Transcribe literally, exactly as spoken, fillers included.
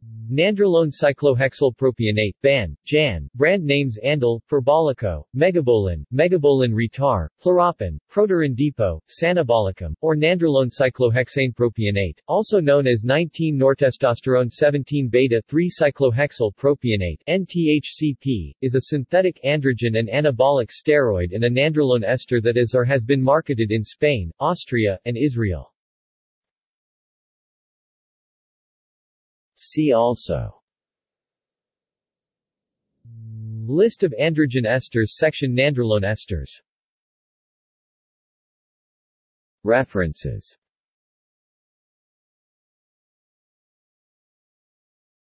Nandrolone cyclohexylpropionate B A N, Jan, brand names Andal, Ferbolico, Megabolin, Megabolin retar, Chloropin, Proterendipo, Sanabolicum, or Nandrolone cyclohexane-propionate, also known as nineteen nortestosterone seventeen beta three cyclohexylpropionate N T H C P, is a synthetic androgen and anabolic steroid and a nandrolone ester that is or has been marketed in Spain, Austria, and Israel. See also: List of androgen esters section Nandrolone esters. References